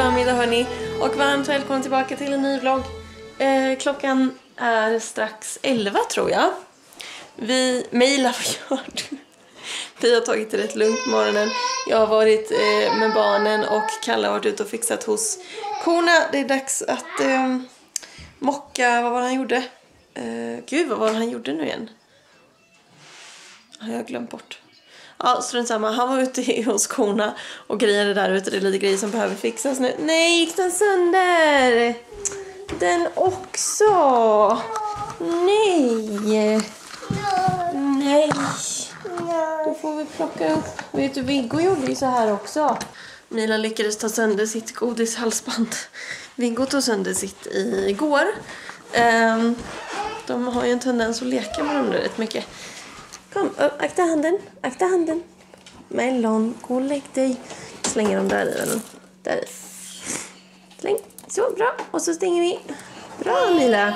förmiddag hörni, och varmt välkommen tillbaka till en ny vlogg. Klockan är strax 11 tror jag. Mejla, vad gör du? Vi har tagit det rätt lugnt på morgonen. Jag har varit med barnen och Kalle har varit ute och fixat hos korna. Det är dags att mocka, vad var det han gjorde? Gud, vad var det han gjorde nu igen? Har jag glömt bort. Ja, strunt samma. Han var ute hos korna och grejade där ute. Det är lite grejer som behöver fixas nu. Nej, gick den sönder? Den också. Nej. Nej. Då får vi plocka upp. Vet du, Viggo gjorde ju så här också. Mila lyckades ta sönder sitt godishalsband. Viggo tog sönder sitt igår. De har ju en tendens att leka med dem där rätt mycket. Kom, akta handen. Akta handen. Melon, gå och lägg dig. Slänger dem där i vännen. Där i. Släng. Så, bra. Och så stänger vi. Bra, Mila.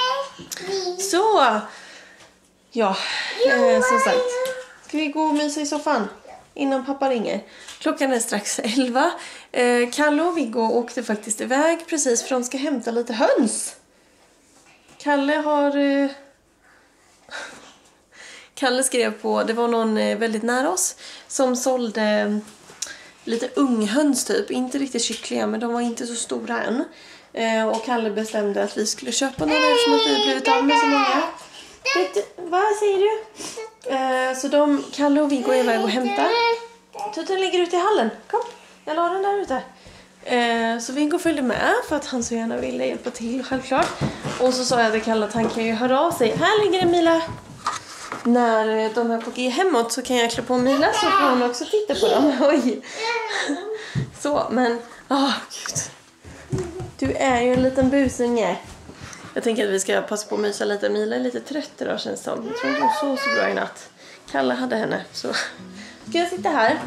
Så. Ja, som sagt. Ska vi gå och mysa i soffan innan pappa ringer? Klockan är strax 11. Kalle och Viggo åkte faktiskt iväg precis för de ska hämta lite höns. Kalle skrev på, det var någon väldigt nära oss som sålde lite unghöns typ. Inte riktigt kyckliga, men de var inte så stora än. Och Kalle bestämde att vi skulle köpa några eftersom att vi blivit av med så många. Vad säger du? Så Kalle och Viggo är iväg och hämtar. Tutten ligger ute i hallen. Kom, jag la den där ute. Så Viggo följde med för att han så gärna ville hjälpa till, självklart. Och så sa jag till Kalle att han kan ju höra av sig. Här ligger det, Mila. När de är på G hemåt så kan jag klä på Mila så får hon också titta på dem. Oj. Så, men gud. Du är ju en liten busunge. Jag tänker att vi ska passa på att mysa lite. Mila är lite trött idag, känns det som. Jag tror inte hon sov så bra i natt. Kalle hade henne. Så. Ska jag sitta här?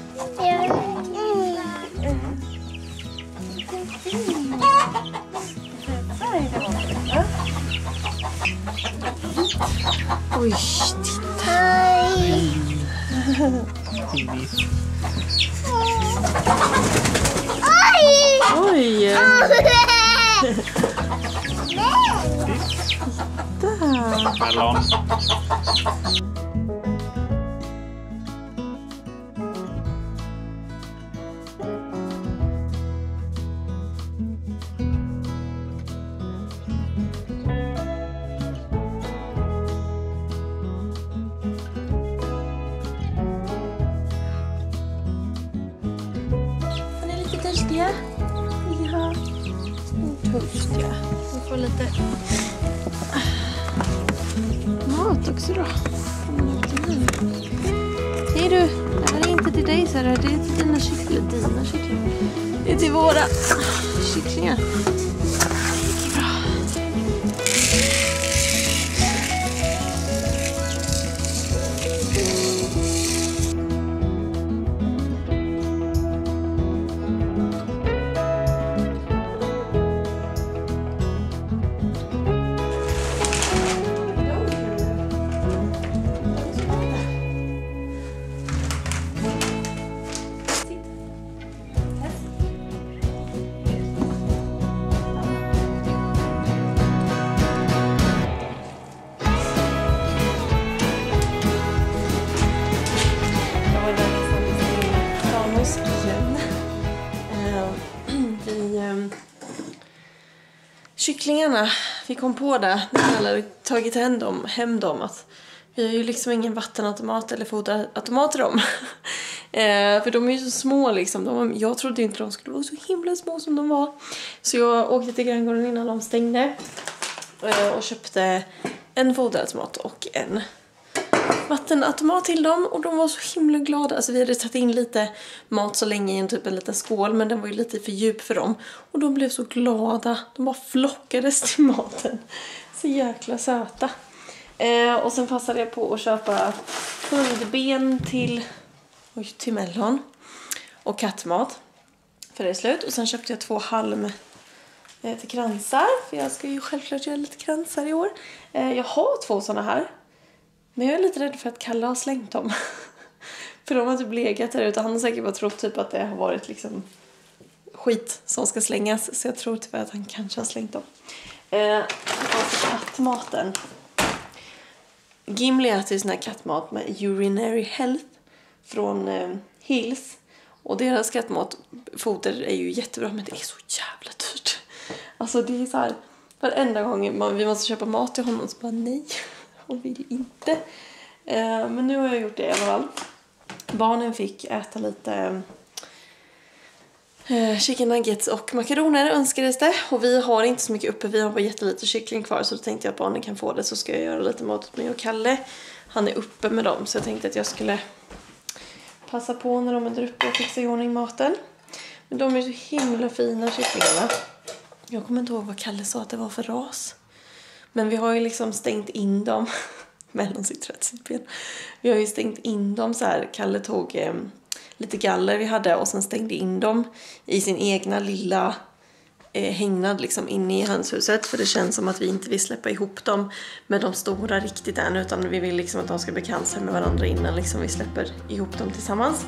Oj, titta. Oj. Melon. Han är lite törstiga. Ja. Törstiga. Vi får lite mat också då. Hej du, det här är inte till dig, Sara. Det är till dina kycklingar. Det är till våra kycklingar. Bra. Kycklingarna, vi kom på det när vi hade tagit hem dem att vi har ju liksom ingen vattenautomat eller foderautomat i dem. För de är ju så små liksom. Jag trodde inte de skulle vara så himla små som de var. Så jag åkte till granngården innan de stängde och köpte en foderautomat och en vattenautomat till dem. Och de var så himla glada. Alltså vi hade tagit in lite mat så länge i en liten skål, men den var ju lite för djup för dem. Och de blev så glada. De bara flockades till maten. Så jäkla söta. Och sen passade jag på att köpa hundben till Melon. Och kattmat. För det är slut. Och sen köpte jag 2 halm till kransar. För jag ska ju självklart göra lite kransar i år. Jag har 2 såna här. Men jag är lite rädd för att Kalle har slängt dem. För de har typ legat där ute. Han har säkert bara trott typ att det har varit liksom skit som ska slängas. Så jag tror tyvärr att han kanske har slängt dem. Alltså kattmaten. Gimli äter ju sån här kattmat med urinary health från Hills. Och deras kattmatfoder är ju jättebra, men det är så jävla dyrt. Alltså det är så här, varenda gång vi måste köpa mat till honom så bara nej, hon vill inte. Men nu har jag gjort det i alla fall. Barnen fick äta lite chicken nuggets och makaroner önskades det. Och vi har inte så mycket uppe, vi har bara jättelite kyckling kvar. Så då tänkte jag att barnen kan få det, så ska jag göra lite mat åt mig och Kalle. Han är uppe med dem, så jag tänkte att jag skulle passa på när de är där uppe och fixa i ordning maten. Men de är så himla fina kycklingarna. Jag kommer inte ihåg vad Kalle sa att det var för ras. Men vi har ju liksom stängt in dem mellan sitt rättsben. Vi har ju stängt in dem så här. Kalle tog lite galler vi hade och sen stängde in dem i sin egna lilla hängnad liksom inne i hönshuset. För det känns som att vi inte vill släppa ihop dem med de stora riktigt än, utan vi vill liksom att de ska bekanta sig med varandra innan liksom vi släpper ihop dem tillsammans.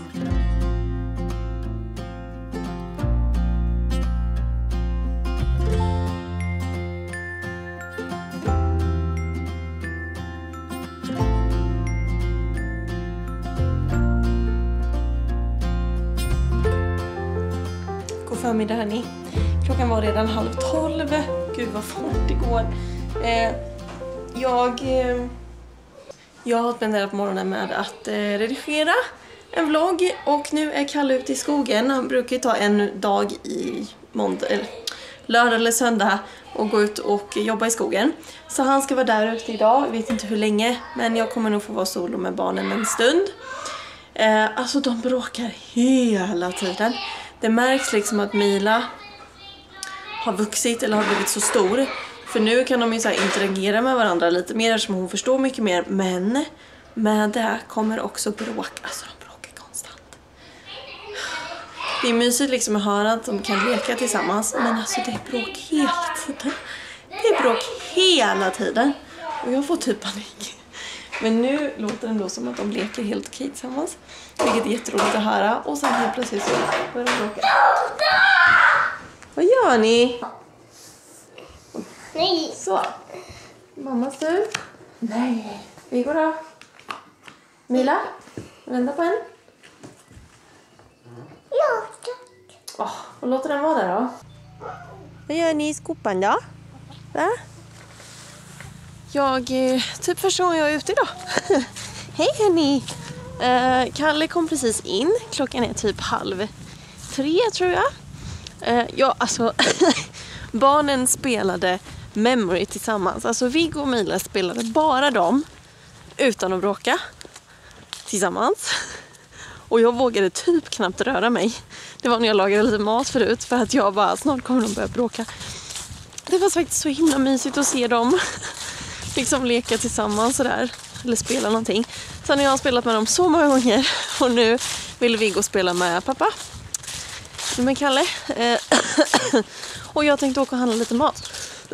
Förmiddag hörni. Klockan var redan 11:30. Gud vad fort det går. Jag har spenderat morgonen med att redigera en vlogg. Och nu är Kalle ute i skogen. Han brukar ju ta en dag i lördag eller söndag och gå ut och jobba i skogen. Så han ska vara där ute idag. Jag vet inte hur länge, men jag kommer nog få vara solo med barnen en stund. Alltså de bråkar hela tiden. Det märks liksom att Mila har vuxit eller har blivit så stor. För nu kan de ju så här interagera med varandra lite mer som hon förstår mycket mer. Men med det kommer också bråk. Alltså de bråkar konstant. Det är mysigt liksom att höra att de kan leka tillsammans. Men alltså det är bråk hela tiden. Det är bråk hela tiden. Och jag får typ panik. Men nu låter det ändå som att de leker helt okej tillsammans. Vilket är jätteroligt att höra. Och sen helt plötsligt så börjar de bråka. Vad gör ni? Nej. Så. Mammas tur. Nej. Viggo då? Mila? Vända på en. Ja, tack. Och låter den vara där då. Vad gör ni i skopan då? Va? Jag typ första gången jag är ute idag. Hej hörni. Kalle kom precis in. Klockan är typ 2:30 tror jag. Ja, alltså barnen spelade Memory tillsammans. Alltså Viggo och Mila spelade bara dem utan att bråka tillsammans. Och jag vågade typ knappt röra mig. Det var när jag lagade lite mat förut, för att jag bara, snart kommer de börja bråka. Det var faktiskt så himla mysigt att se dem liksom leka tillsammans sådär, eller spela någonting. Sen har jag spelat med dem så många gånger och nu vill Viggo spela med pappa. Med Kalle. Och jag tänkte åka och handla lite mat.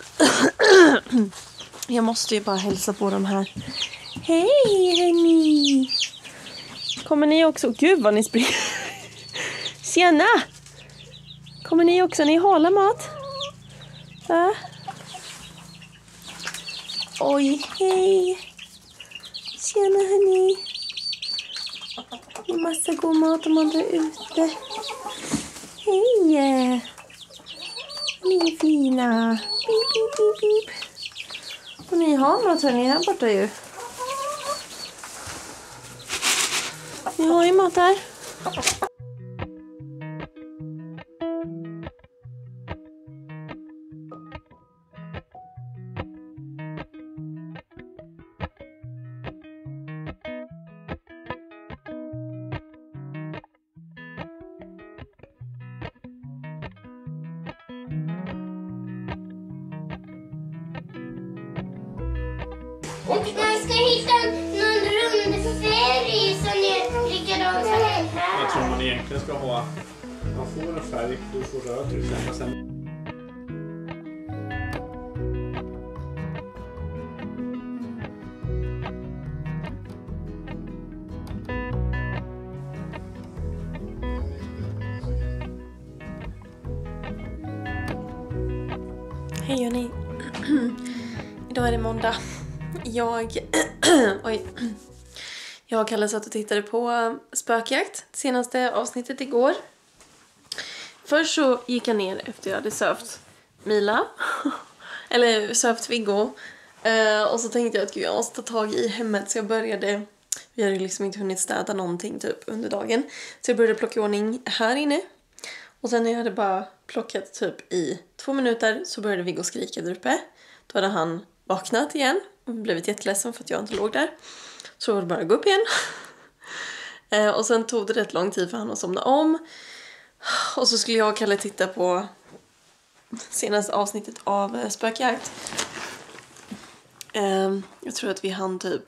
Jag måste ju bara hälsa på de här. Hej hörni! Kommer ni också? Gud vad ni springer. Tjena! Kommer ni också? Ni halar mat? Va? Oj, hej! Tjena hörni! Massa god mat om andra ute. Hej! Ni är fina. Bip, bip, bip, bip. Och ni har mat hörni här borta ju. Ni har ju mat här. Och man ska hitta någon rund färg som är likadant som den här. Jag tror man egentligen ska ha, man får en färg, du får röd till exempel. Sen Hej hörni. Idag är det måndag. Jag och Kalle satt och tittade på Spökjakt, senaste avsnittet igår. Först så gick jag ner efter jag hade sövt Mila. Eller sövt Viggo. Och så tänkte jag att jag måste ta tag i hemmet. Så jag började, vi hade liksom inte hunnit städa någonting typ under dagen. Så jag började plocka i ordning här inne. Och sen när jag hade bara plockat typ i 2 minuter så började Viggo skrika där uppe. Då hade han vaknat igen och blivit jätteledsen för att jag inte låg där. Så var det bara att gå upp igen. Och sen tog det rätt lång tid för han att somna om. Och så skulle jag och Kalle titta på senaste avsnittet av Spökjakt. Jag tror att vi hann typ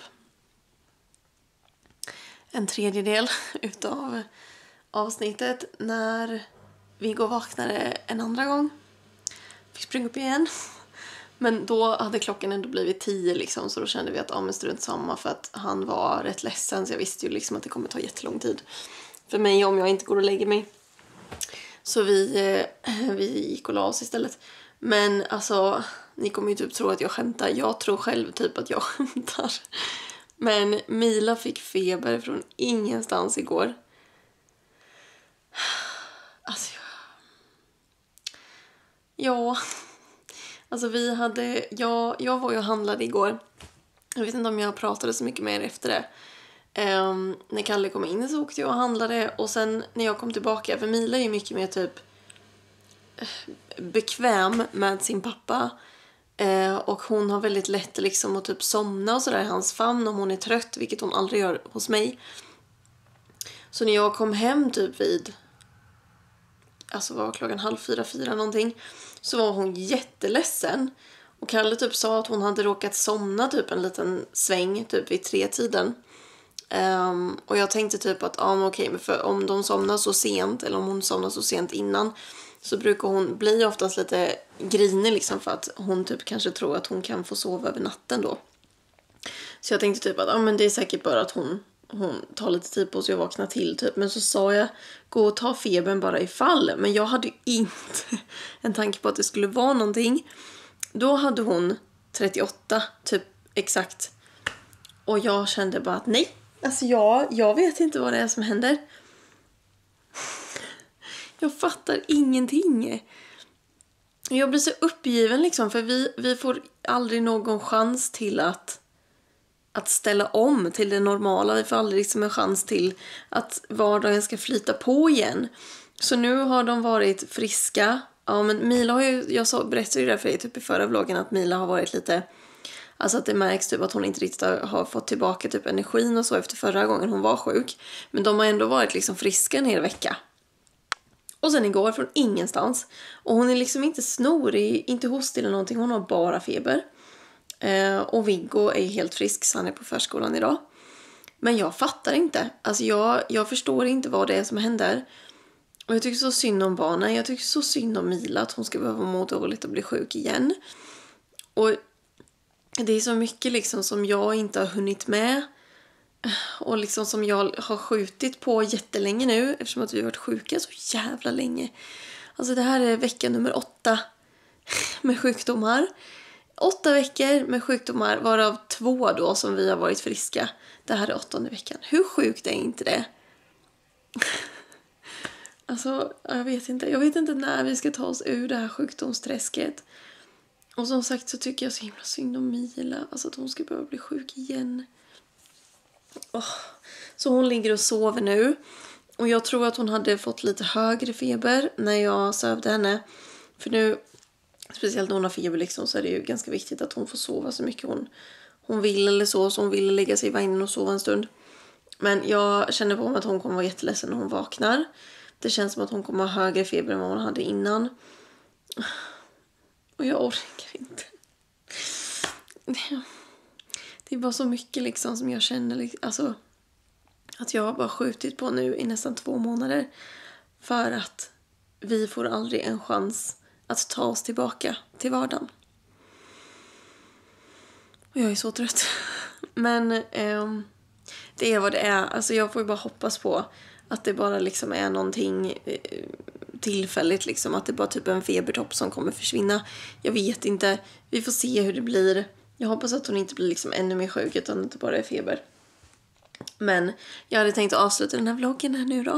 1/3 utav avsnittet när Viggo vaknade en andra gång. Fick springa upp igen. Men då hade klockan ändå blivit 10 liksom, så då kände vi att men strunt samma, för att han var rätt ledsen, så jag visste ju liksom att det kommer ta jättelång tid för mig om jag inte går och lägger mig. Så vi gick och la oss istället. Men alltså, ni kommer ju typ tro att jag skämtar. Jag tror själv typ att jag skämtar. Men Mila fick feber från ingenstans igår. Alltså, ja. Alltså jag var ju och handlade igår. Jag vet inte om jag pratade så mycket mer efter det. När Kalle kom in så åkte jag och handlade. Och sen när jag kom tillbaka, för Mila är ju mycket mer typ bekväm med sin pappa. Och hon har väldigt lätt liksom att typ somna och sådär i hans famn om hon är trött, vilket hon aldrig gör hos mig. Så när jag kom hem typ vid, alltså var klockan 3:30 någonting, så var hon jätteledsen. Och Kalle typ sa att hon hade råkat somna typ en liten sväng typ vid 3-tiden. Och jag tänkte typ att okej, men för om de somnar så sent, eller om hon somnar så sent innan, så brukar hon bli oftast lite grinig liksom, för att hon typ kanske tror att hon kan få sova över natten då. Så jag tänkte typ att men det är säkert bara att hon tar lite tid på sig att vakna till typ. Men så sa jag, gå och ta febern bara ifall. Men jag hade ju inte en tanke på att det skulle vara någonting. Då hade hon 38 typ exakt. Och jag kände bara att nej. Alltså jag vet inte vad det är som händer. Jag fattar ingenting. Jag blir så uppgiven liksom. För vi får aldrig någon chans till att ställa om till det normala. Vi får aldrig liksom en chans till att vardagen ska flyta på igen. Så nu har de varit friska. Ja, men Mila har ju, berättade ju det för dig typ i förra vloggen, att Mila har varit lite, alltså att det märks typ att hon inte riktigt har fått tillbaka typ energin och så efter förra gången hon var sjuk. Men de har ändå varit liksom friska en hel vecka. Och sen igår från ingenstans. Och hon är liksom inte snorig, inte hostig eller någonting. Hon har bara feber. Och Viggo är helt frisk, så han är på förskolan idag. Men jag fattar inte. Alltså jag förstår inte vad det är som händer. Och jag tycker så synd om barnen. Jag tycker så synd om Mila, att hon ska behöva må dåligt och bli sjuk igen. Och det är så mycket liksom som jag inte har hunnit med. Och liksom som jag har skjutit på jättelänge nu, eftersom att vi har varit sjuka så jävla länge. Alltså det här är vecka nummer 8 med sjukdomar. 8 veckor med sjukdomar, varav 2 då som vi har varit friska. Det här är 8:e veckan. Hur sjukt är inte det? Alltså, jag vet inte. Jag vet inte när vi ska ta oss ur det här sjukdomsträsket. Och som sagt så tycker jag så himla synd om Mila. Alltså att hon ska behöva bli sjuk igen. Så hon ligger och sover nu. Och jag tror att hon hade fått lite högre feber när jag sövde henne. För nu, speciellt när hon har feber liksom, så är det ju ganska viktigt att hon får sova så mycket hon vill eller så hon vill lägga sig i vagnen och sova en stund. Men jag känner på mig att hon kommer vara jätteledsen när hon vaknar. Det känns som att hon kommer ha högre feber än vad hon hade innan. Och jag orkar inte. Det är bara så mycket liksom som jag känner, alltså, att jag har bara skjutit på nu i nästan 2 månader. För att vi får aldrig en chans att ta oss tillbaka till vardagen. Och jag är så trött. Men det är vad det är. Alltså jag får ju bara hoppas på att det bara liksom är någonting tillfälligt liksom. Att det är bara typ en febertopp som kommer försvinna. Jag vet inte. Vi får se hur det blir. Jag hoppas att hon inte blir liksom ännu mer sjuk utan att det bara är feber. Men jag hade tänkt att avsluta den här vloggen här nu då.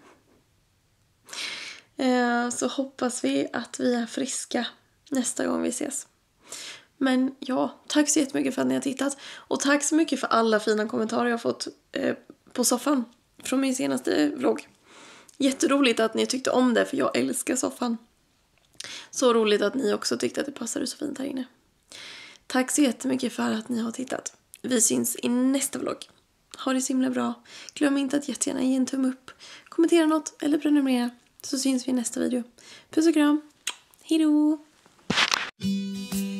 Så hoppas vi att vi är friska nästa gång vi ses. Men ja, tack så jättemycket för att ni har tittat. Och tack så mycket för alla fina kommentarer jag har fått på soffan från min senaste vlogg. Jätteroligt att ni tyckte om det, för jag älskar soffan. Så roligt att ni också tyckte att det passade så fint här inne. Tack så jättemycket för att ni har tittat. Vi syns i nästa vlogg. Ha det så himla bra. Glöm inte att jättegärna ge en tumme upp. Kommentera något eller prenumerera. Så syns vi i nästa video. Puss och kram. Hejdå!